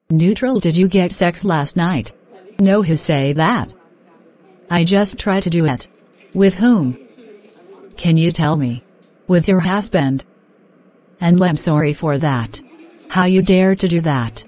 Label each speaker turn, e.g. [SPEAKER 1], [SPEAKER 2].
[SPEAKER 1] Neutral, did you get sex last night? No, who say that? I just tried to do it. With whom? Can you tell me? With your husband. And I'm sorry for that. How you dare to do that?